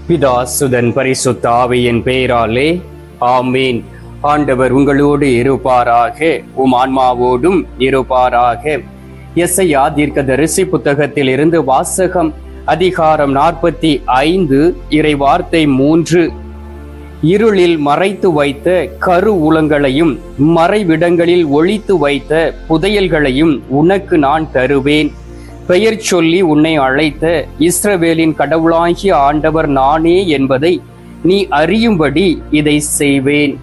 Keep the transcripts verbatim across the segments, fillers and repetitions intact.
பிதா சுதன் பரிசுத்த ஆவியின் பெயராலே ஆமீன். ஆண்டவர் உங்களோடு இருப்பாராக, உம் ஆன்மாவோடும் இருப்பாராக. எசையா தீர்க்கதரிசி புத்தகத்தில் இருந்து வாசகம். அதிகாரம் நாற்பத்தி ஐந்து, இறை வார்த்தை மூன்று. இருளில் மறைத்து வைத்த கரு உலங்களையும் மறைவிடங்களில் ஒளித்து வைத்த புதையல்களையும் உனக்கு நான் தருவேன். பெயர் சொல்லி உன்னை அழைத்த இஸ்ரவேலின் கடவுளாகிய ஆண்டவர் நானே என்பதை நீ அறியும்படி இதை செய்வேன்.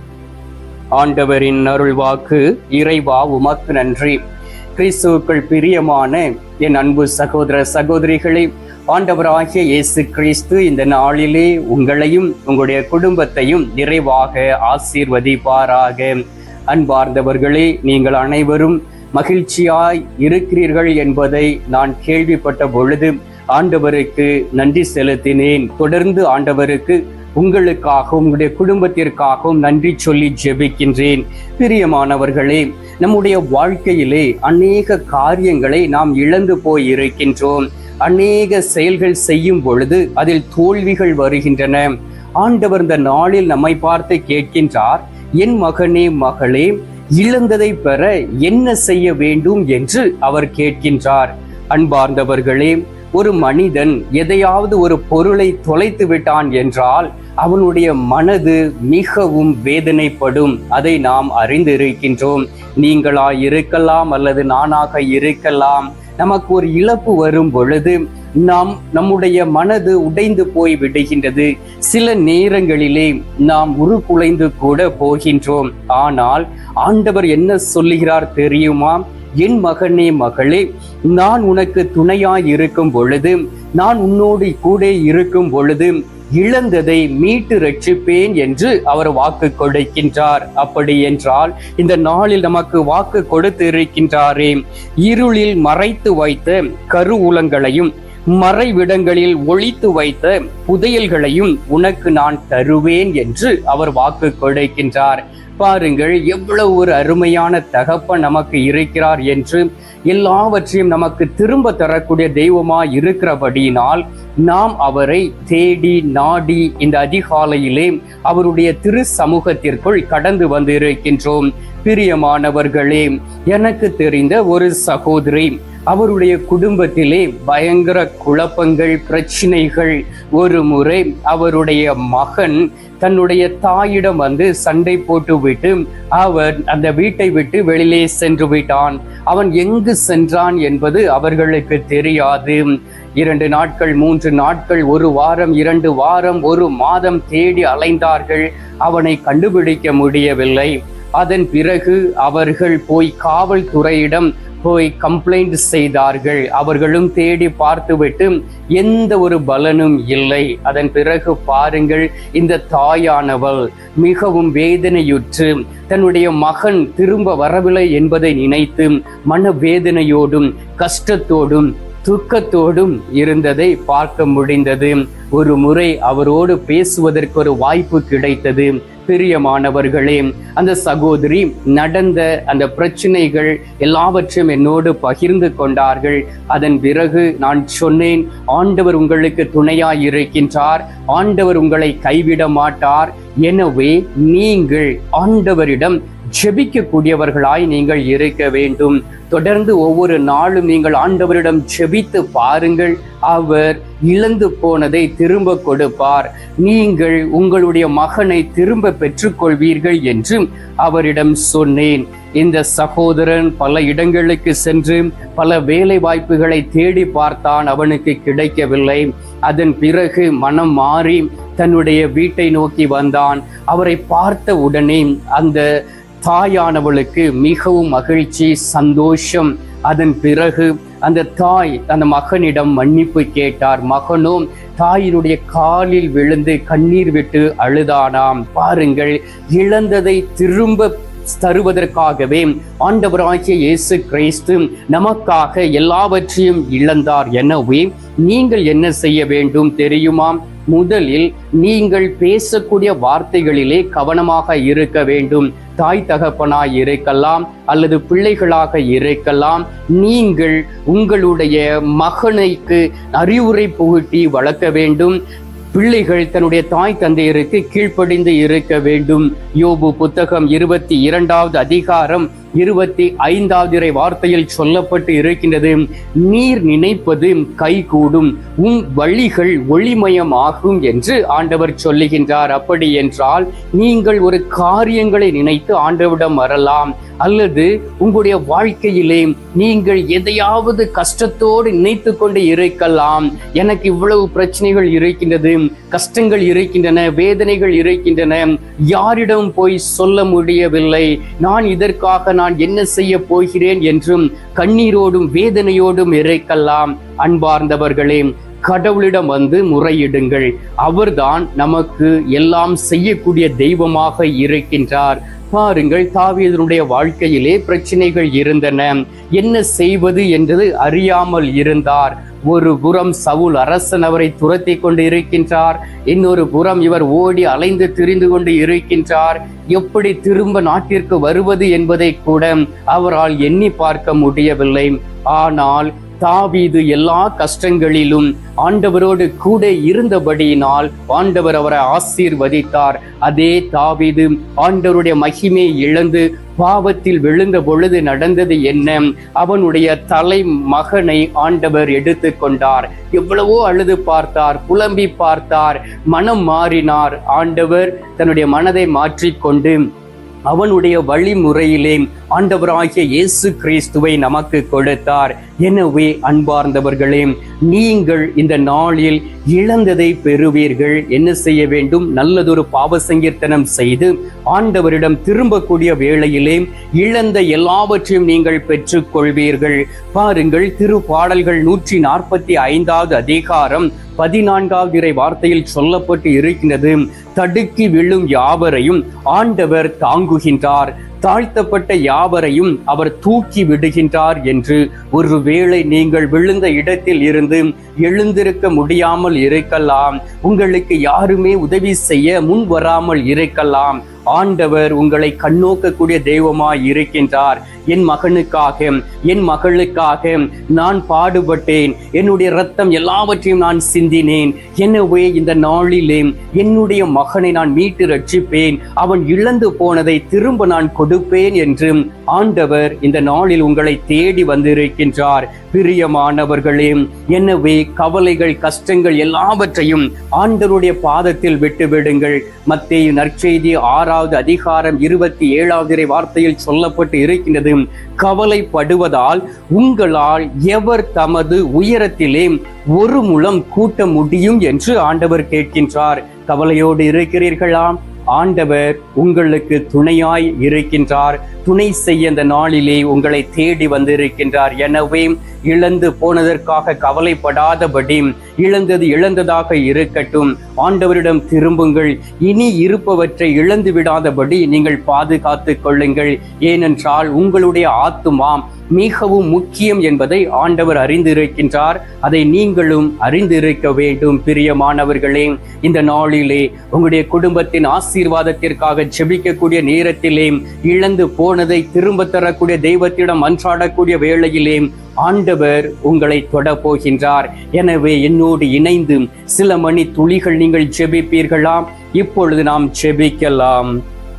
ஆண்டவரின் அருள்வாக்கு. இறைவா உமக்கு நன்றி. கிறிஸ்துவுக்குள் பிரியமான என் அன்பு சகோதர சகோதரிகளே, ஆண்டவராகிய இயேசு கிறிஸ்து இந்த நாளிலே உங்களையும் உங்களுடைய குடும்பத்தையும் நிறைவாக ஆசீர்வதிப்பாராக. அன்பார்ந்தவர்களே, நீங்கள் அனைவரும் மகிழ்ச்சியாய் இருக்கிறீர்கள் என்பதை நான் கேள்விப்பட்ட பொழுது ஆண்டவருக்கு நன்றி செலுத்தினேன். தொடர்ந்து ஆண்டவருக்கு உங்களுக்காகவும் உங்களுடைய குடும்பத்திற்காகவும் நன்றி சொல்லி ஜெபிக்கின்றேன். பிரியமானவர்களே, நம்முடைய வாழ்க்கையிலே அநேக காரியங்களை நாம் இழந்து போய் இருக்கின்றோம். அநேக செயல்கள் செய்யும் பொழுது அதில் தோல்விகள் வருகின்றன. ஆண்டவர் இந்த நாளில் நம்மை பார்த்து கேட்கின்றார், என் மகனே மகளே, இழந்ததை பெற என்ன செய்ய வேண்டும் என்று அவர் கேட்கின்றார். அன்பார்ந்தவர்களே, ஒரு மனிதன் எதையாவது ஒரு பொருளை தொலைத்து விட்டான் என்றால் அவனுடைய மனது மிகவும் வேதனைப்படும். அதை நாம் அறிந்திருக்கின்றோம். நீங்களா இருக்கலாம் அல்லது நானாக இருக்கலாம். நமக்கு ஒரு இழப்பு வரும் பொழுது நாம் நம்முடைய மனது உடைந்து போய் விடுகின்றது. சில நேரங்களிலே நாம் உருக்குலைந்து கூட போகின்றோம். ஆனால் ஆண்டவர் என்ன சொல்லுகிறார் தெரியுமா? என் மகனே மகளே, நான் உனக்கு துணையாய் இருக்கும் பொழுது, நான் உன்னோடு கூட இருக்கும் பொழுது இழந்ததை மீட்டு ரட்சிப்பேன் என்று அவர் வாக்கு கொடுக்கின்றார். அப்படி என்றால் இந்த நாளில் நமக்கு வாக்கு கொடுத்து இருக்கின்றாரே, இருளில் மறைத்து வைத்த கருவூலங்களையும் மறைவிடங்களில் ஒளித்து வைத்த புதையல்களையும் உனக்கு நான் தருவேன் என்று அவர் வாக்கு கொடுக்கின்றார். பாருங்கள், எவ்வளவு ஒரு அருமையான தகப்பன் நமக்கு இருக்கிறார் என்று. எல்லாவற்றையும் நமக்கு திரும்ப தரக்கூடிய தெய்வமாய் இருக்கிறபடியினால் நாம் அவரை தேடி நாடி இந்த அதிகாலையிலே அவருடைய திரு சமூகத்திற்குள் கடந்து வந்து இருக்கின்றோம். பிரியமானவர்களே, எனக்கு தெரிந்த ஒரு சகோதரி, அவருடைய குடும்பத்திலே பயங்கர குழப்பங்கள், பிரச்சனைகள். ஒரு முறை அவருடைய மகன் தன்னுடைய தாயிடம் வந்து சண்டை போட்டு விட்டு அவர் அந்த வீட்டை விட்டு வெளியிலே சென்று விட்டான். அவன் எங்கு சென்றான் என்பது அவர்களுக்கு தெரியாது. இரண்டு நாட்கள், மூன்று நாட்கள், ஒரு வாரம், இரண்டு வாரம், ஒரு மாதம் தேடி அலைந்தார்கள். அவனை கண்டுபிடிக்க முடியவில்லை. அதன் பிறகு அவர்கள் போய் காவல்துறையிடம் போய் கம்ப்ளைண்ட் செய்தார்கள். அவர்களும் தேடி பார்த்துவிட்டு எந்த ஒரு பலனும் இல்லை. அதன் பிறகு பாருங்கள், இந்த தாயானவள் மிகவும் வேதனையுற்று தன்னுடைய மகன் திரும்ப வரவில்லை என்பதை நினைத்து மனவேதனையோடும் கஷ்டத்தோடும் துக்கத்தோடும் இருந்ததை பார்க்க முடிந்தது. ஒரு முறை அவரோடு பேசுவதற்கு ஒரு வாய்ப்பு கிடைத்தது. பிரியமானவர்களே, அந்த சகோதரி நடந்த அந்த பிரச்சனைகள் எல்லாவற்றையும் என்னோடு பகிர்ந்து கொண்டார்கள். அதன் பிறகு நான் சொன்னேன், ஆண்டவர் உங்களுக்கு துணையாய் இருக்கின்றார், ஆண்டவர் உங்களை கைவிட மாட்டார். எனவே நீங்கள் ஆண்டவரிடம் ஜெபிக்க கூடியவர்களாய் நீங்கள் இருக்க வேண்டும். தொடர்ந்து ஒவ்வொரு நாளும் நீங்கள் ஆண்டவரிடம் ஜெபித்து பாருங்கள். அவர் இழந்து போனதை திரும்ப கொடுப்பார். நீங்கள் உங்களுடைய மகனை திரும்ப பெற்றுக்கொள்வீர்கள் என்று அவரிடம் சொன்னேன். இந்த சகோதரன் பல இடங்களுக்கு சென்று பல வேலை வாய்ப்புகளை தேடி பார்த்தான். அவனுக்கு கிடைக்கவில்லை. அதன் பிறகு மனம் மாறி தன்னுடைய வீட்டை நோக்கி வந்தான். அவரை பார்த்த உடனே அந்த தாயானவளுக்கு மிகவும் மகிழ்ச்சி, சந்தோஷம். அதன் பிறகு அந்த தாய் அந்த மகனிடம் மன்னிப்பு கேட்டார். மகனும் தாயினுடைய காலில் விழுந்து கண்ணீர் விட்டு அழுதானாம். பாருங்கள், இழந்ததை திரும்ப தருவதற்காகவே ஆண்டவராகிய இயேசு கிறிஸ்து நமக்காக எல்லாவற்றையும் இழந்தார். எனவே நீங்கள் என்ன செய்ய வேண்டும் தெரியுமா? முதலில் நீங்கள் பேசக்கூடிய வார்த்தைகளிலே கவனமாக இருக்க வேண்டும். தாய் தகப்பனாய் இருக்கலாம் அல்லது பிள்ளைகளாக இருக்கலாம். நீங்கள் உங்களுடைய மகனுக்கு அறிவுரை புகட்டி வளர்க்க வேண்டும். பிள்ளைகள் தன்னுடைய தாய் தந்தையருக்கு கீழ்ப்படிந்து இருக்க வேண்டும். யோபு புத்தகம் இருபத்தி இரண்டாவது அதிகாரம் இருபத்தி ஐந்தாவது இறை வார்த்தையில் சொல்லப்பட்டு இருக்கின்றது, நீர் நினைப்பது கைகூடும், உன் வழிகள் ஒளிமயமாகும் என்று ஆண்டவர் சொல்லுகின்றார். அப்படி என்றால் நீங்கள் ஒரு காரியங்களை நினைத்து ஆண்டவரிடம் வரலாம், அல்லது உங்களுடைய வாழ்க்கையிலே நீங்கள் எதையாவது கஷ்டத்தோடு நினைத்து கொண்டு இருக்கலாம். எனக்கு இவ்வளவு பிரச்சனைகள் இருக்கின்றது, கஷ்டங்கள் இருக்கின்றன, வேதனைகள் இருக்கின்றன, யாரிடம் போய் சொல்ல முடியவில்லை, நான் இதற்காக நான் என்ன செய்ய போகிறேன் என்றும் கண்ணீரோடும் வேதனையோடும் இருக்கலாம். அன்பார்ந்தவர்களே, கடவுளிடம் வந்து முறையிடுங்கள். அவர்தான் நமக்கு எல்லாம் செய்யக்கூடிய தெய்வமாக இருக்கின்றார். பாருங்கள், தாவீதுடைய வாழ்க்கையிலே பிரச்சனைகள் இருந்தன. என்ன செய்வது என்று அறியாமல் இருந்தார். ஒரு புறம் சவுல் அரசன் அவரை துரத்தி கொண்டு இருக்கின்றார், இன்னொரு புறம் இவர் ஓடி அலைந்து திரிந்து கொண்டு இருக்கின்றார். எப்படி திரும்ப நாட்டிற்கு வருவது என்பதை கூட அவரால் எண்ணி பார்க்க முடியவில்லை. ஆனால் தாவீது எல்லா கஷ்டங்களிலும் ஆண்டவரோடு கூட இருந்தபடியினால் ஆண்டவர் அவரை ஆசீர்வதித்தார். அதே தாவீது ஆண்டவருடைய மகிமை இழந்து பாவத்தில் விழுந்த பொழுது நடந்தது என்ன? அவனுடைய தலை மகனை ஆண்டவர் எடுத்து கொண்டார். எவ்வளவோ அழுது பார்த்தார், புலம்பி பார்த்தார், மனம் மாறினார். ஆண்டவர் தன்னுடைய மனதை மாற்றிக்கொண்டு அவனுடைய வழிமுறையிலே ஆண்டவராகிய இயேசு கிறிஸ்துவை நமக்கு கொடுத்தார். எனவே அன்பார்ந்தவர்களே, நீங்கள் இந்த நாளில் இழந்ததை பெறுவீர்கள். என்ன செய்ய வேண்டும்? நல்லதொரு பாவ சங்கீர்த்தனம் செய்து ஆண்டவரிடம் திரும்பக்கூடிய வேளையிலே இழந்த எல்லாவற்றையும் நீங்கள் பெற்றுக் கொள்வீர்கள். பாருங்கள், திருப்பாடல்கள் நூற்றி நாற்பத்தி ஐந்தாவது அதிகாரம் பதினான்காவது இறை வார்த்தையில் சொல்லப்பட்டு இருக்கின்றது, தடுக்கி விழும் யாவரையும் ஆண்டவர் தாங்குகின்றார், தாழ்த்தப்பட்ட யாவரையும் அவர் தூக்கி விடுகின்றார் என்று. ஒருவேளை நீங்கள் விழுந்த இடத்தில் இருந்து எழுந்திருக்க முடியாமல் இருக்கலாம், உங்களுக்கு யாருமே உதவி செய்ய முன் வராமல் இருக்கலாம். ஆண்டவர் உங்களை கண்ணோக்கக்கூடிய தெய்வமாய் இருக்கின்றார். என் மகனுக்காக, என் மகளுக்காக நான் பாடுபட்டேன், என்னுடைய இரத்தம் எல்லாவற்றையும் நான் சிந்தினேன். எனவே இந்த நாளிலே என்னுடைய மகனை நான் மீட்டு ரட்சிப்பேன், அவன் இழந்து போனதை திரும்ப நான் கொடுப்பேன் என்று ஆண்டவர் இந்த நாளில் உங்களை தேடி வந்திருக்கின்றார். பிரியமானவர்களே, எனவே கவலைகள், கஷ்டங்கள் எல்லாவற்றையும் ஆண்டவருடைய பாதத்தில் விட்டுவிடுங்கள். மத்தேயு நற்செய்தி ஆறாவது அதிகாரம் இருபத்தி ஏழாவது இறை வார்த்தையில் சொல்லப்பட்டு இருக்கின்றது, கவலைப்படுவதால் உங்களால் எவர் தமது உயரத்திலே ஒரு முழம் கூட்ட முடியும் என்று ஆண்டவர் கேட்கின்றார். கவலையோடு இருக்கிறீர்களா? ஆண்டவர் உங்களுக்கு துணையாய் இருக்கின்றார். துணை செய்ய இந்த நாளிலே உங்களை தேடி வந்திருக்கின்றார். எனவே இழந்து போனதற்காக கவலைப்படாதபடி, இழந்தது இழந்ததாக இருக்கட்டும், ஆண்டவரிடம் திரும்புங்கள். இனி இருப்பவற்றை இழந்து விடாதபடி நீங்கள் பாதுகாத்து கொள்ளுங்கள். ஏனென்றால் உங்களுடைய ஆத்துமா மிகவும் முக்கியம் என்பதை ஆண்டவர் அறிந்திருக்கின்றார். அதை நீங்களும் அறிந்திருக்க வேண்டும். பிரியமானவர்களே, இந்த நாளிலே உங்களுடைய குடும்பத்தின் ஆசீர்வாதத்திற்காக ஜெபிக்கக்கூடிய நேரத்திலே, இழந்து போனதை திரும்ப தரக்கூடிய தெய்வத்திடம் அன்றாடக்கூடிய வேளையிலே ஆண்டவர் உங்களை தொட போகின்றார். எனவே என்னோடு இணைந்து சில மணி துளிகள் நீங்கள் ஜெபிப்பீர்களா? இப்பொழுது நாம் ஜெபிக்கலாம்.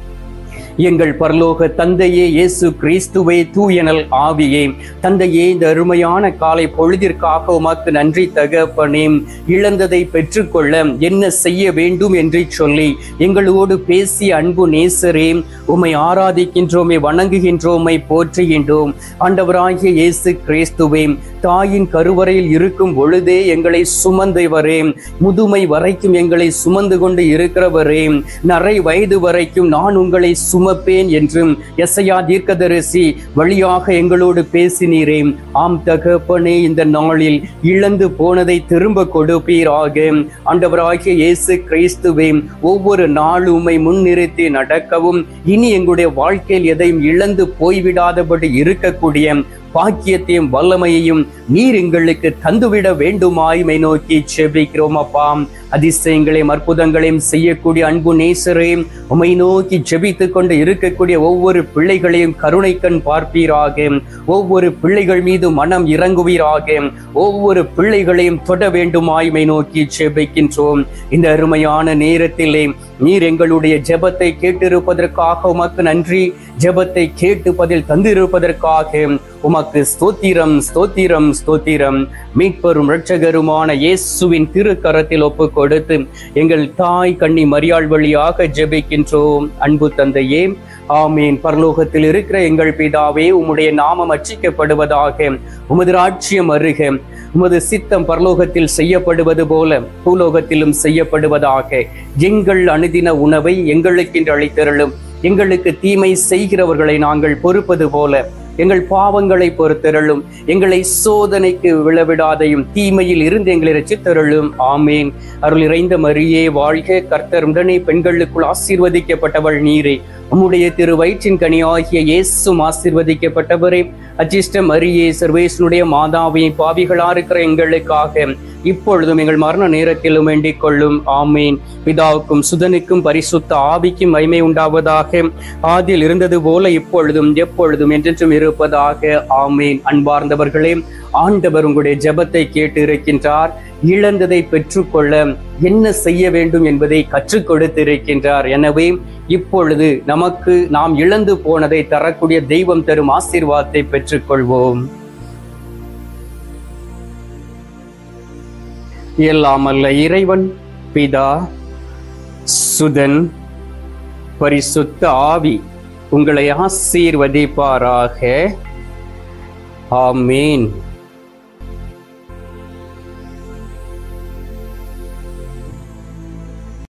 எங்கள் பரலோக தந்தையே, இயேசு கிறிஸ்துவே, தூயனல் ஆவியே, தந்தையே, இந்த அருமையான காலை பொழுதிற்காக உமக்கு நன்றி தகப்பனே. இழந்ததை பெற்றுக்கொள்ள என்ன செய்ய வேண்டும் என்று சொல்லி எங்களோடு பேசிய அன்பு நேசரே, உம்மை ஆராதிக்கின்றோமே, வணங்குகின்றோமை, போற்றுகின்றோம். ஆண்டவராகிய இயேசு கிறிஸ்துவே, தாயின் கருவறையில் இருக்கும் பொழுதே எங்களை சுமந்தவரே, முதுமை வரைக்கும் எங்களை சுமந்து கொண்டு இருக்கிறவரே, நரை வயது வரைக்கும் நான் உங்களை சுமப்பேன் என்றும் எசையா தீர்க்கதரிசி வழியாக எங்களோடு பேசினீரே. ஆம் தகப்பனே, இந்த நாளில் இழந்து போனதை திரும்ப கொடுப்பீராக. ஆண்டவராகிய இயேசு கிறிஸ்துவே, ஒவ்வொரு நாளும் உம்மை முன்னிறுத்தி நடக்கவும், இனி எங்களுடைய வாழ்க்கையில் எதையும் இழந்து போய்விடாதபடி இருக்கக்கூடிய பாக்கியத்தையும் வல்லமையையும் நீர் எங்களுக்கு தந்துவிட வேண்டுமாய்மை நோக்கி ஜெபிக்கிறோம் அப்பா. அதிசயங்களையும் அற்புதங்களையும் செய்யக்கூடிய அன்பு நேசரையும் உமை நோக்கி ஜெபித்து கொண்டு இருக்கக்கூடிய ஒவ்வொரு பிள்ளைகளையும் கருணை கண் பார்ப்பீராக. ஒவ்வொரு பிள்ளைகள் மீது மனம் இறங்குவீராக. ஒவ்வொரு பிள்ளைகளையும் தொட வேண்டுமாய்மை நோக்கி ஜெபிக்கின்றோம். இந்த அருமையான நேரத்திலே நீர் எங்களுடைய ஜெபத்தை கேட்டிருப்பதற்காக உமக்கு நன்றி. ஜெபத்தை கேட்டு பதில் தந்திருப்பதற்காக உமக்கு ஸ்தோத்திரம், ஸ்தோத்திரம், ஸ்தோத்திரம். மீட்பரும் இரட்சகருமான இயேசுவின் திருக்கரத்தில் ஒப்பு கொடுத்து எங்கள் தாய் கன்னி மரியாள் வழியாக ஜெபிக்கின்றோம் அன்பு தந்தையே. ஆமீன். பரலோகத்தில் இருக்கிற எங்கள் பிதாவே, உம்முடைய நாமம் அர்ச்சிக்கப்படுவதாக. உமது ராஜ்யம் அருக. உமது சித்தம் பரலோகத்தில் செய்யப்படுவது போல பூலோகத்திலும் செய்யப்படுவதாக. எங்கள் அனுதின உணவை எங்களுக்கென்று அளித்தருளும். எங்களுக்கு தீமை செய்கிறவர்களை நாங்கள் பொறுப்பது போல எங்கள் பாவங்களை பொறுத்தருளும். எங்களை சோதனைக்கு விழவிடாதையும் தீமையில் இருந்து எங்களை ரட்சித்தருளும். ஆமேன். அருள் இறைந்த மரியே வாழ்க. கர்த்தர் உடனே பெண்களுக்குள் ஆசீர்வதிக்கப்பட்டவள் நீரே. உம்முடைய திரு வயிற்றின் கனியாகிய இயேசும் ஆசீர்வதிக்கப்பட்டவரே. அச்சிஷ்ட மரியே, சர்வேசனுடைய மாதாவை, பாவிகளா இருக்கிற எங்களுக்காக இப்பொழுதும் எங்கள் மரண நேரத்திலும் வேண்டிக் கொள்ளும். ஆமீன். பிதாவுக்கும் சுதனுக்கும் பரிசுத்த ஆவிக்கும் மகிமை உண்டாவதாக. ஆதியில் இருந்தது போல இப்பொழுதும் எப்பொழுதும் என்றென்றும் இருப்பதாக. ஆமீன். அன்பார்ந்தவர்களே, ஆண்டவர் உங்களுடைய ஜெபத்தை கேட்டு இருக்கின்றார். இழந்ததை பெற்றுக்கொள்ள என்ன செய்ய வேண்டும் என்பதை கற்றுக் கொடுத்திருக்கின்றார். எனவே இப்பொழுது நமக்கு நாம் இழந்து போனதை தரக்கூடிய தெய்வம் தரும் ஆசீர்வாதத்தை பெற்றுக்கொள்வோம். எல்லாம் அல்ல இறைவன் பிதா, சுதன், பரிசுத்த ஆவி உங்களை ஆசீர்வதிப்பாராக. ஆமீன்.